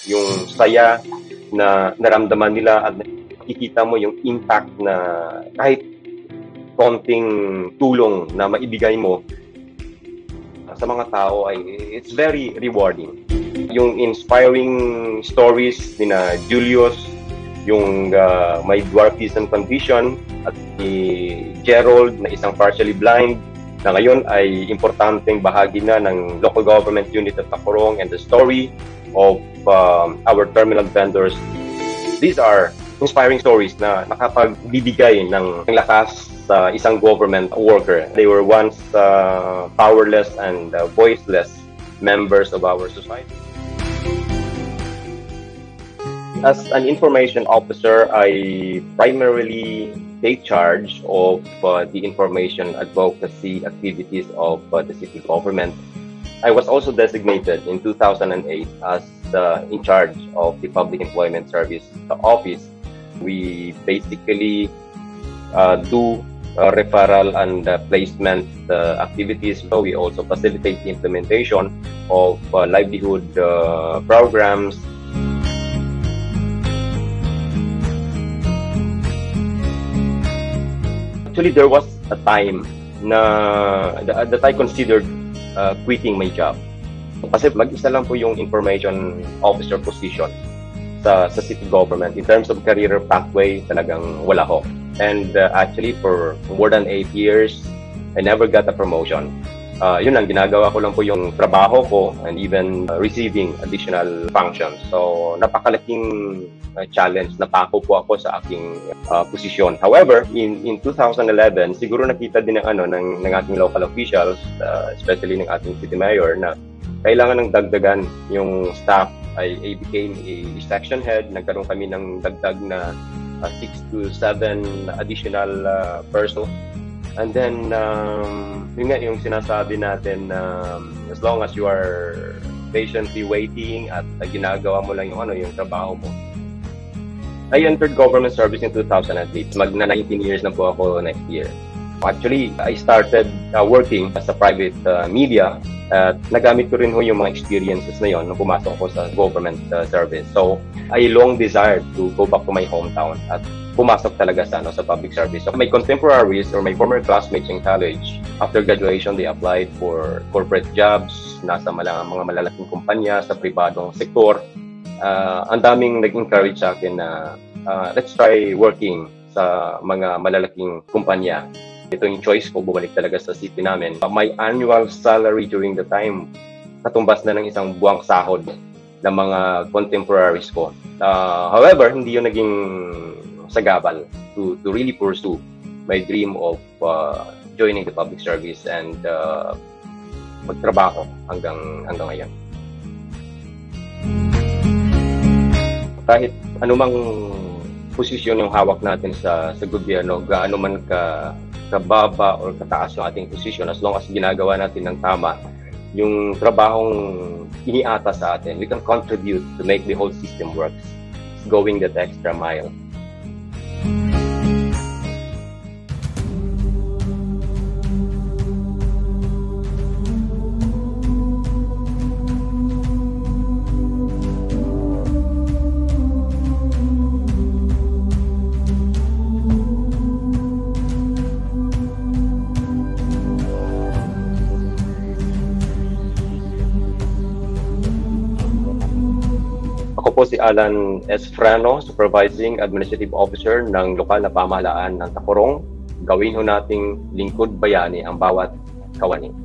yung saya na naramdaman nila at nakikita mo yung impact na kahit konting tulong na maibigay mo sa mga tao ay it's very rewarding. Yung inspiring stories ni na Julius, yung may dwarfism condition, at si Gerald na isang partially blind na ngayon ay importanteng bahagi na ng local government unit of Tacorong, and the story of our terminal vendors. These are inspiring stories na nakapagbibigay ng lakas sa isang government worker. They were once powerless and voiceless members of our society. As an information officer, I primarily take charge of the information advocacy activities of the city government. I was also designated in 2008 as in charge of the Public Employment Service Office. We basically do referral and placement activities. So we also facilitate the implementation of livelihood programs. Actually, there was a time that I considered quitting my job. Kasi mag-isa lang po yung information officer position sa city government. In terms of career pathway, talagang wala ho. And actually, for more than 8 years, I never got a promotion. Yun lang, ginagawa ko lang po yung trabaho ko and even receiving additional functions. So, napakalaking challenge. Napako po ako sa aking posisyon. However, in 2011, siguro nakita din ng ating local officials, especially ng ating city mayor, na kailangan ng dagdagan yung staff. I became a section head. Nagkaroon kami ng dagdag na 6 to 7 additional persons. And then, yun nga yung sinasabi natin na as long as you are patiently waiting at ginagawa mo lang yung trabaho mo. I entered government service in 2003. Magna 19 years na po ako next year. Actually, I started working as a private media at nagamit ko rin yung mga experiences na yon nung pumasok ko sa government service. So, I long desired to go back to my hometown at pumasok talaga sa public service. So, my contemporaries or my former classmates in college, after graduation, they applied for corporate jobs, nasa mga malalaking kumpanya, sa pribadong sektor. Ang daming nag-encourage sa akin na let's try working sa mga malalaking kumpanya. Ito yung choice ko, bumalik talaga sa city namin. My annual salary during the time, katumbas na ng isang buwang sahod ng mga contemporaries ko. However, hindi yun naging sagabal to really pursue my dream of joining the public service and magtrabaho hanggang ngayon. Kahit anumang posisyon yung hawak natin sa gobyerno, gaano man kababa or kataas yung ating posisyon, as long as ginagawa natin ng tama yung trabahong iniata sa atin, we can contribute to make the whole system works, going that extra mile. Ako po si Allan S. Freno, Supervising Administrative Officer ng lokal na pamahalaan ng Tacorong. Gawin ho nating lingkod bayani ang bawat kawani.